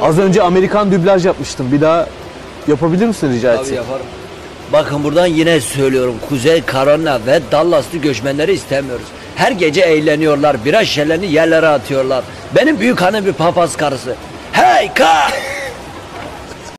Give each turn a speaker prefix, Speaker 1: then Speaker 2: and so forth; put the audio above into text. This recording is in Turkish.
Speaker 1: Az önce Amerikan dublaj yapmıştım. Bir daha yapabilir misin rica
Speaker 2: Tabii
Speaker 1: etsem?
Speaker 2: yaparım. Bakın buradan yine söylüyorum. Kuzey Carolina ve Dallas'lı göçmenleri istemiyoruz. Her gece eğleniyorlar. Bira şişelerini yerlere atıyorlar. Benim büyük hanım bir papaz karısı. Hey ka!